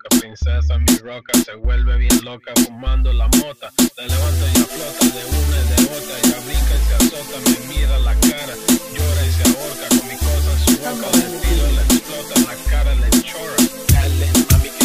loca, princesa mi roca, se vuelve bien loca fumando la mota, la levanta y la flota de una y de otra, ella brinca y se azota, me mira la cara, llora y se ahorca con mi cosa en su boca, le tiro, le explota en la cara, le chora, dale mami que